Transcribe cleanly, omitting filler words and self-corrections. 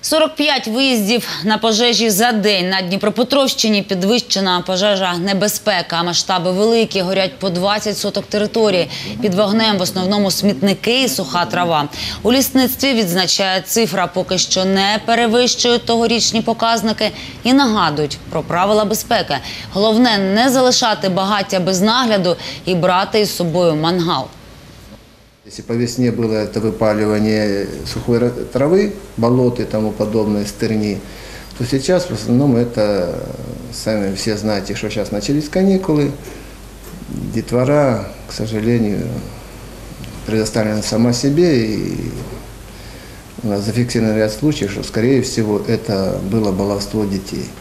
45 виїздів на пожежі за день. На Дніпропетровщині підвищена пожежа небезпека. Масштаби великі, горять по 20 соток території. Під вогнем в основному смітники і суха трава. У лісництві відзначають, цифра поки що не перевищує тогорічні показники і нагадують про правила безпеки. Головне – не залишати багаття без нагляду і брати із собою мангал. Если по весне было это выпаливание сухой травы, болот и тому подобное, стырни, то сейчас в основном это, сами все знаете, что сейчас начались каникулы, детвора, к сожалению, предоставлена сама себе, и у нас зафиксирован ряд случаев, что, скорее всего, это было баловство детей.